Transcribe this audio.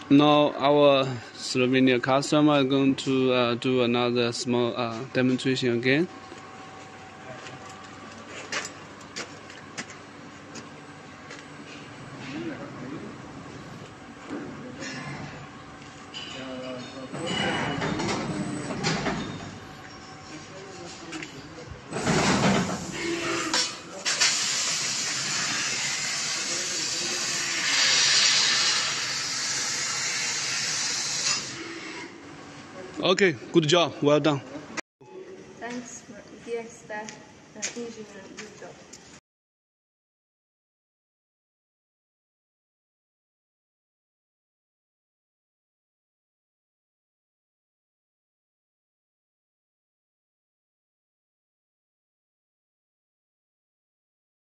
Now our Slovenia customer is going to do another small demonstration again. Okay, good job, well done. Thanks, dear staff, engineer, good job.